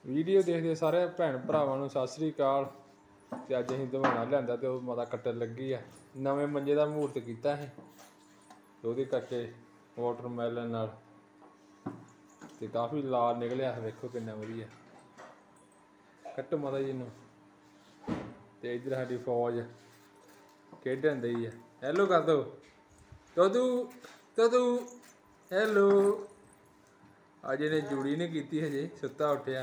Video ਦੇਖਦੇ ਸਾਰੇ ਭੈਣ ਭਰਾਵਾਂ ਨੂੰ ਸਤਿ ਸ੍ਰੀ ਅਕਾਲ। ਤੇ ਅੱਜ ਅਸੀਂ ਦਵਾਣਾ ਲਿਆਂਦਾ ਤੇ ਉਹ ਮਾਤਾ ਕੱਟਣ ਲੱਗੀ ਆ। ਨਵੇਂ ਮੰਜੇ ਦਾ ਮਹੂਰਤ ਕੀਤਾ ਸੀ ਤੇ ਉਹਦੇ ਕਰਕੇ ਵਾਟਰਮੈਲਨ ਨਾਲ ਤੇ ਕਾਫੀ ਲਾਲ ਨਿਕਲਿਆ। ਵੇਖੋ ਕਿੰਨਾ ਵਧੀਆ। ਕੱਟੋ ਮਾਤਾ ਜੀ ਨੂੰ। ਤੇ ਇੱਧਰ ਸਾਡੀ ਫੌਜ ਖੇਡਣ ਦਈ ਆ। ਹੈਲੋ ਕਰ ਦੋ ਤੋਦੂ ਤੋਦੂ ਹੈਲੋ। ਅੱਜ ਇਹਨੇ ਜੂੜੀ नहीं की हजे, सुता उठिया।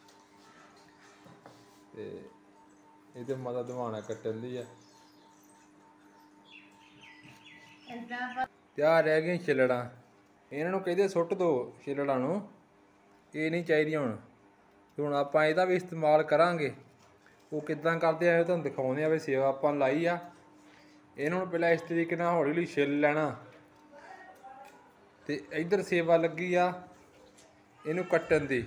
ते इधर माता दवाना कट्टन दी है। आ रह गई छिलड़ा, इन्हों कहते सुट दो छिलड़ा नूं, ये नहीं चाहिए हुण। हुण आपां इहदा भी इस्तेमाल करांगे। वो किदां करदे आ तुहानूं दिखाउंदे आ भी सेवा आपां लाई आ। इन्हों पहलां इस तरीके नाल हौली हौली छिल लैना ते इधर सेवा लगी आ इनू कट्टन दी।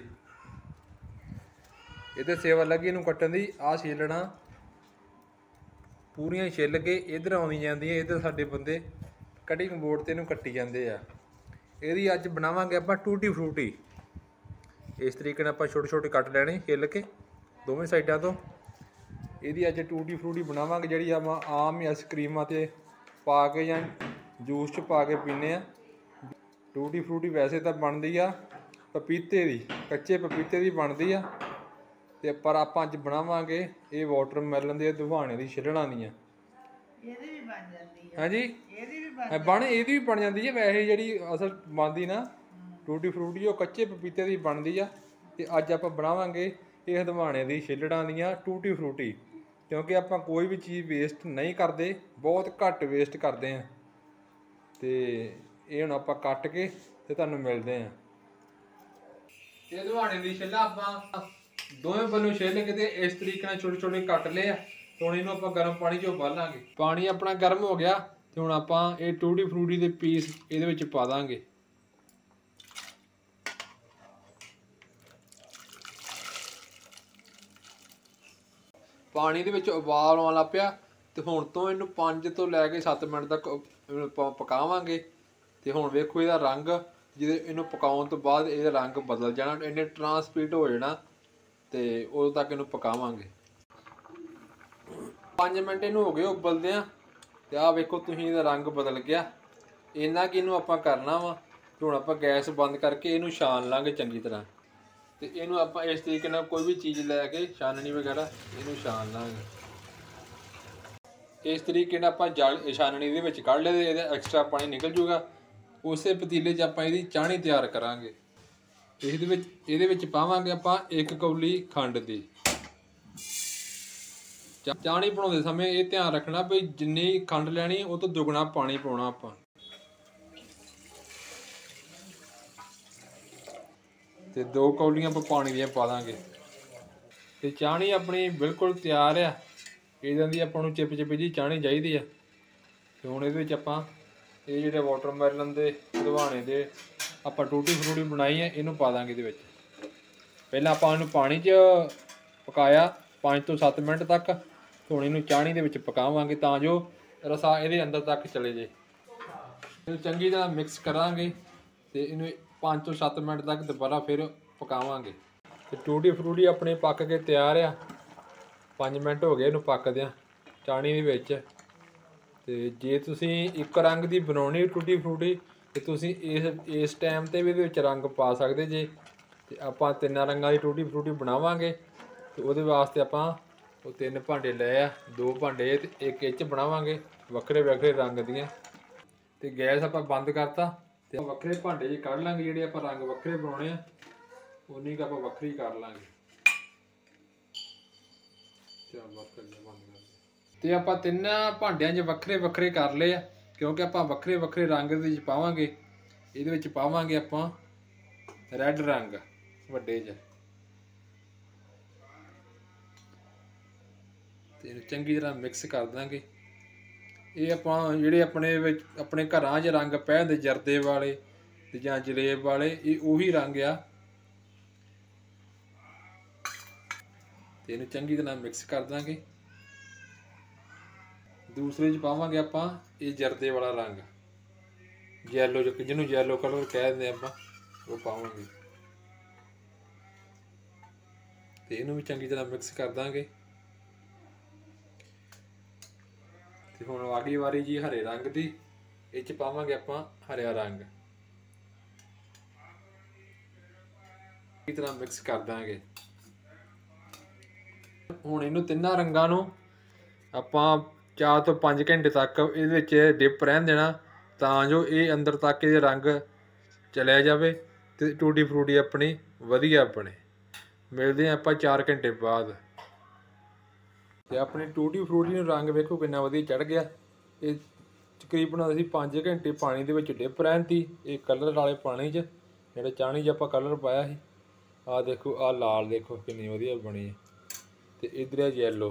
इधर सेवा लगी इनू कट्टन दी। आ छीलना पूरियां छिल के इधर आउंदी जांदियां। इधर साडे बंदे कटिंग बोर्ड ते इनू कट्टी जांदे आ। इहदी अज बनावांगे आपां टूटी फ्रूटी। इस तरीके नाल आपां छोटे छोटे कट लैणे छिल के दोवें साइडां तो। इहदी अज टूटी फ्रूटी बनावांगे जिहड़ी आपां आम आइसक्रीमां ते पा के जां जूस च पा के पीने आ। टूटी फ्रूटी वैसे तां बनदी आ पपीते दी, कच्चे पपीते दी बनदी आ ते पर आपां अज बनावांगे ये वाटरमैलन दे दवाणे दी छिलड़ां दियां। हाँ जी बन इहदी भी बन जाती है। वैसे जिहड़ी असल बनदी ना टूटी फ्रूटी वो कच्चे पपीते दी बनदी आ। ते अज आपां बनावांगे इस दवाणे दी छिलड़ां दियां टूटी फ्रूटी। क्योंकि आपां कोई भी चीज़ वेस्ट नहीं करते, बहुत घट वेस्ट करते हैं। तो ये हुण आपां कट के ते तुहानूं मिलदे हैं। ये दवाणे दी छिल्ला आपां दोवें बन्नों छिल के ते इस तरीके नाल छोटे छोटे कट ले। हुण इहनूं आपां गर्म पानी चों उबालांगे। पानी अपना गर्म हो गया ते हुण आपां ये टूटी फ्रूटी दे पीस इहदे विच पा दांगे। पानी दे विच उबाल आउण लग पिया ते हुण तो इहनूं 5 ਤੋਂ ਲੈ ਕੇ 7 मिनट तक पकावांगे। ते हुण वेखो इहदा रंग जिहदे इहनूं पकाउण तो बाद इहदा रंग बदल जाना, इहने ट्रांसपेरेंट हो जाना ते उदों तक इहनूं पकावांगे। 5 मिनट इहनूं हो गए उबलदियां ते आ वेखो तुसीं इहदा रंग बदल गया। इन्ना कि इहनूं आपां करना वा। हुण आपां गैस बंद करके इहनूं छान लांगे चंगी तरह। ते इहनूं आपां इस तरीके नाल कोई भी चीज़ लैके छाननी वगैरह इहनूं छान लांगे। इस तरीके नाल आपां छाननी दे विच कढ ले, इहदा एक्सट्रा पानी निकल जूगा। उसे पतीले 'च आपां इहदी चाणी तैयार करांगे। इहदे विच पावांगे आपां 1 कौली खंड दी। चाणी बनाउंदे समय ये ध्यान रखना भी जिन्नी खंड लैनी उह तो दुगना पानी पाउणा आपां। ते 2 कौलियां आपां पानी दियां पा दांगे। ते चाणी अपनी बिल्कुल तैयार आ। इदां दी आपां नूं चिप चिप जी चाणी चाहीदी आ। ते हुण इहदे विच आपां ये जिहड़े वाटरमैलन दे दवाणे दे आपां टूटी फ्रूटी बनाई है इहनूं पा दांगे इहदे विच। पहलां आपां इहनूं पानी च पकाया 5 ਤੋਂ 7 मिनट तक। हुण इहनूं चाणी दे विच पकावांगे तां जो रसा इहदे अंदर तक चले जे। इहनूं चंगी तरह मिक्स करांगे ते इहनूं 5 ਤੋਂ 7 मिनट तक दोबारा फिर पकावांगे। ते टूटी फ्रूटी अपनी पक के तैयार आ। 5 मिनट हो गए इहनूं पकदियां चाणी दे विच। ते जे तुसीं एक रंग दी बनाउणी टूटी फ्रूटी ते तुसीं इस टाइम ते भी इहदे विच रंग पा सकदे जे। ते आपां 3 रंगां दी टूटी फ्रूटी बनावांगे ते उहदे वास्ते आपां ਉਹ 3 ਭਾਂਡੇ ਲਏ ਆ। 2 ਭਾਂਡੇ ਤੇ ਇੱਕ ਇਹ 'ਚ ਬਣਾਵਾਂਗੇ ਵੱਖਰੇ ਵੱਖਰੇ ਰੰਗ ਦੀਆਂ। ਤੇ ਗੈਸ ਆਪਾਂ ਬੰਦ ਕਰਤਾ ਤੇ ਵੱਖਰੇ ਭਾਂਡੇ 'ਚ ਕੱਢ ਲਾਂਗੇ। ਜਿਹੜੇ ਆਪਾਂ ਰੰਗ ਵੱਖਰੇ ਬਣਾਉਣੇ ਆ ਉਨੀ ਕੁ ਆਪਾਂ ਵੱਖਰੀ ਕਰ ਲਾਂਗੇ। ਚੱਲ ਬਸ ਕਰ ਬੰਦ ਕਰ ਤੇ ਆਪਾਂ 3 ਭਾਂਡਿਆਂ 'ਚ ਵੱਖਰੇ ਵੱਖਰੇ ਕਰ ਲਏ ਆ। ਕਿਉਂਕਿ ਆਪਾਂ ਵੱਖਰੇ ਵੱਖਰੇ ਰੰਗ ਦੇ ਵਿੱਚ ਪਾਵਾਂਗੇ। ਇਹਦੇ ਵਿੱਚ ਪਾਵਾਂਗੇ ਆਪਾਂ ਰੈੱਡ ਰੰਗ ਵੱਡੇ 'ਚ। ਤੇ ਚੰਗੀ ਤਰ੍ਹਾਂ ਮਿਕਸ ਕਰ ਦਾਂਗੇ। ਇਹ ਆਪਾਂ ਜਿਹੜੇ ਆਪਣੇ ਵਿੱਚ ਆਪਣੇ ਘਰਾਂ 'ਚ ਰੰਗ ਪਏ ਹੁੰਦੇ ਜਰਦੇ ਵਾਲੇ ਤੇ ਜਾਂ ਜਲੇਬ ਵਾਲੇ, ਇਹ ਉਹੀ ਰੰਗ ਆ। ਤੇ ਇਹਨੂੰ ਚੰਗੀ ਤਰ੍ਹਾਂ ਮਿਕਸ ਕਰ ਦਾਂਗੇ। ਦੂਸਰੇ 'ਚ ਪਾਵਾਂਗੇ ਆਪਾਂ ਇਹ ਜਰਦੇ ਵਾਲਾ ਰੰਗ, ਯੈਲੋ ਜਿਹਨੂੰ ਯੈਲੋ ਕਲਰ ਕਹਿ ਦਿੰਦੇ ਆਪਾਂ, ਉਹ ਪਾਵਾਂਗੇ। ਤੇ ਇਹਨੂੰ ਵੀ ਚੰਗੀ ਤਰ੍ਹਾਂ ਮਿਕਸ ਕਰ ਦਾਂਗੇ। ਤੇ ਹੁਣ ਆ ਗਈ ਵਾਰੀ ਜੀ ਹਰੇ ਰੰਗ ਦੀ। ਇਹ 'ਚ ਪਾਵਾਂਗੇ ਆਪਾਂ ਹਰਿਆ ਰੰਗ। ਚੰਗੀ ਤਰ੍ਹਾਂ ਮਿਕਸ ਕਰ ਦਾਂਗੇ। ਹੁਣ ਇਹਨੂੰ ਤਿੰਨਾਂ ਰੰਗਾਂ ਨੂੰ ਆਪਾਂ 4 ਤੋਂ 5 ਘੰਟੇ ਤੱਕ ਇਹਦੇ ਵਿੱਚ ਡਿਪ ਰਹਿਣ ਦੇਣਾ, ਤਾਂ ਜੋ ਇਹ ਅੰਦਰ ਤੱਕ ਇਹਦੇ ਰੰਗ ਚਲਿਆ ਜਾਵੇ ਤੇ ਟੂਟੀ ਫਰੂਟੀ ਆਪਣੀ ਵਧੀਆ ਬਣੇ। ਮਿਲਦੇ ਹਾਂ ਆਪਾਂ 4 ਘੰਟੇ ਬਾਅਦ। ਤੇ ਆਪਣੀ ਟੂਟੀ ਫਰੂਟੀ ਨੂੰ ਰੰਗ ਵੇਖੋ ਕਿੰਨਾ ਵਧੀਆ ਚੜ ਗਿਆ। ਇਹ ਤਕਰੀਬਨ ਅਸੀਂ 5 ਘੰਟੇ ਪਾਣੀ ਦੇ ਵਿੱਚ ਡਿਪ ਰਹਿਣ ਤੀ। ਇਹ ਕਲਰ ਵਾਲੇ ਪਾਣੀ 'ਚ ਜਿਹੜੇ ਚਾਣੀ 'ਚ ਆਪਾਂ ਕਲਰ ਪਾਇਆ ਸੀ। ਆਹ ਦੇਖੋ, ਆਹ ਲਾਲ ਦੇਖੋ ਕਿੰਨੀ ਵਧੀਆ ਬਣੀ ਹੈ। ਤੇ ਇਧਰ ਹੈ ਯੈਲੋ,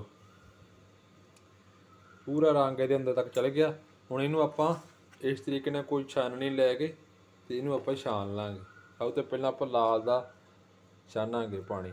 ਪੂਰਾ ਰੰਗ ਇਹਦੇ ਅੰਦਰ ਤੱਕ ਚਲ ਗਿਆ। ਹੁਣ ਇਹਨੂੰ ਆਪਾਂ ਇਸ ਤਰੀਕੇ ਨਾਲ ਕੋਈ ਛਾਨਣੀ ਲੈ ਕੇ ਤੇ ਇਹਨੂੰ ਆਪਾਂ ਛਾਣ ਲਾਂਗੇ। ਸਭ ਤੋਂ ਪਹਿਲਾਂ ਆਪਾਂ ਲਾਲ ਦਾ ਛਾਨਾਂਗੇ ਪਾਣੀ।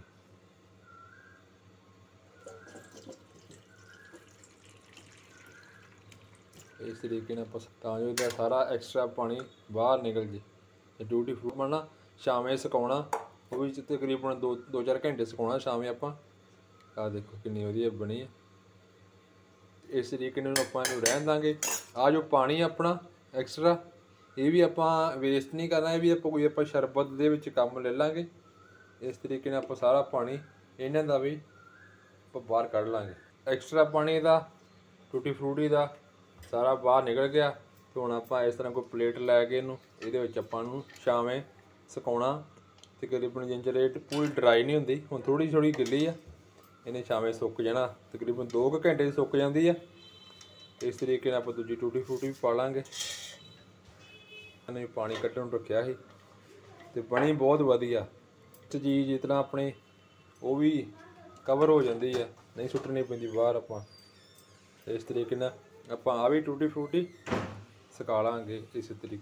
ਇਸ ਤਰੀਕੇ ਨਾਲ ਆਪਾਂ ਤਾਂ ਜੋ ਇਹਦਾ ਸਾਰਾ ਐਕਸਟਰਾ ਪਾਣੀ ਬਾਹਰ ਨਿਕਲ ਜੇ। ਤੇ ਟੂਟੀ ਫਰੂਟ ਬਣਨਾ ਛਾਵੇਂ ਸੁਕਾਉਣਾ, ਉਹ ਵੀ ਤਕਰੀਬਨ 2-4 ਘੰਟੇ ਸੁਕਾਉਣਾ ਛਾਵੇਂ ਆਪਾਂ। ਆਹ ਦੇਖੋ ਕਿੰਨੀ ਵਧੀਆ ਬਣੀ ਹੈ। ਇਸ ਤਰੀਕੇ ਨਾਲ ਆਪਾਂ ਇਹਨੂੰ ਰਹਿਣ ਦਾਂਗੇ। ਆਹ ਜੋ ਪਾਣੀ ਆਪਣਾ ਐਕਸਟਰਾ, ਇਹ ਵੀ ਆਪਾਂ ਵੇਸਟ ਨਹੀਂ ਕਰਨਾ। ਇਹ ਵੀ ਆਪਾਂ ਕੋਈ ਸ਼ਰਬਤ ਦੇ ਵਿੱਚ ਕੰਮ ਲੈ ਲਾਂਗੇ। ਇਸ ਤਰੀਕੇ ਨਾਲ ਆਪਾਂ ਸਾਰਾ ਪਾਣੀ ਇਹਨਾਂ ਦਾ ਵੀ ਆਪਾਂ ਬਾਹਰ ਕੱਢ ਲਾਂਗੇ। ਐਕਸਟਰਾ ਪਾਣੀ ਦਾ ਟੂਟੀ ਫਰੂਟੀ ਦਾ ਸਾਰਾ ਬਾਹਰ ਨਿਕਲ ਗਿਆ। ਤੇ ਹੁਣ ਆਪਾਂ ਇਸ ਤਰ੍ਹਾਂ ਕੋਈ ਪਲੇਟ ਲੈ ਕੇ ਇਹਦੇ ਵਿੱਚ ਆਪਾਂ ਨੂੰ ਛਾਵੇਂ ਸੁਕਾਉਣਾ। ਤਕਰੀਬਨ ਜਿੰਜਰ ਇਹ ਪੂਰੀ ਡਰਾਈ ਨਹੀਂ ਹੁੰਦੀ, ਹੁਣ ਥੋੜ੍ਹੀ ਥੋੜ੍ਹੀ ਗਿੱਲੀ ਆ। ਇਹਨੇ ਛਾਵੇਂ ਸੁੱਕ ਜਾਣਾ, ਤਕਰੀਬਨ 2 ਘੰਟੇ 'ਚ ਸੁੱਕ ਜਾਂਦੀ ਆ। ਇਸ ਤਰੀਕੇ ਨਾਲ ਆਪਾਂ ਦੂਜੀ ਟੂਟੀ ਫਰੂਟੀ ਵੀ ਪਾ ਲਾਂਗੇ। ਇਹਨੇ ਪਾਣੀ ਕੱਢਣ ਨੂੰ ਰੱਖਿਆ ਸੀ ਤੇ ਬਣੀ ਬਹੁਤ ਵਧੀਆ ਚੀਜ਼। ਜਿਸ ਤਰ੍ਹਾਂ ਆਪਣੇ ਉਹ ਵੀ ਕਵਰ ਹੋ ਜਾਂਦੀ ਆ, ਨਹੀਂ ਸੁੱਟਣੀ ਪੈਂਦੀ ਬਾਹਰ। ਆਪਾਂ ਇਸ ਤਰੀਕੇ ਨਾਲ ਆਪਾਂ ਆ ਵੀ ਟੂਟੀ ਫਰੂਟੀ ਸੁਕਾ ਲਾਂਗੇ ਇਸ ਤਰੀਕੇ।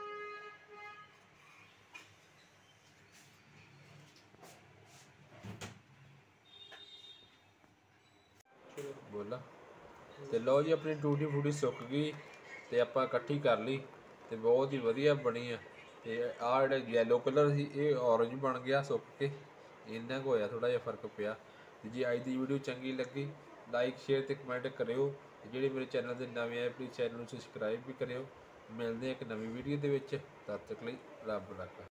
ਬੋਲਾ ਤੇ ਲਓ ਜੀ, ਆਪਣੀ ਟੂਟੀ ਫਰੂਟੀ ਸੁੱਕ ਗਈ ਤੇ ਆਪਾਂ ਇਕੱਠੀ ਕਰ ਲਈ ਤੇ ਬਹੁਤ ਹੀ ਵਧੀਆ ਬਣੀ ਆ। ਤੇ ਆਹ ਜਿਹੜਾ ਯੈਲੋ ਕਲਰ ਸੀ ਇਹ ਔਰੰਜ ਬਣ ਗਿਆ ਸੁੱਕ ਕੇ। ਇੰਨਾ ਕੁ ਹੋਇਆ, ਥੋੜਾ ਜਿਹਾ ਫਰਕ ਪਿਆ। ਤੇ ਜੇ ਅੱਜ ਦੀ ਵੀਡੀਓ ਚੰਗੀ ਲੱਗੀ, ਲਾਈਕ ਸ਼ੇਅਰ ਤੇ ਕਮੈਂਟ ਕਰਿਓ। ਤੇ ਜਿਹੜੇ ਮੇਰੇ ਚੈਨਲ ਦੇ ਨਵੇਂ ਆਏ ਪਲੀਜ਼ ਚੈਨਲ ਨੂੰ ਸਬਸਕ੍ਰਾਈਬ ਵੀ ਕਰਿਓ। ਮਿਲਦੇ ਹਾਂ ਇੱਕ ਨਵੀਂ ਵੀਡੀਓ ਦੇ ਵਿੱਚ। ਤਦ ਤੱਕ ਲਈ ਰੱਬ ਰਾਖਾ।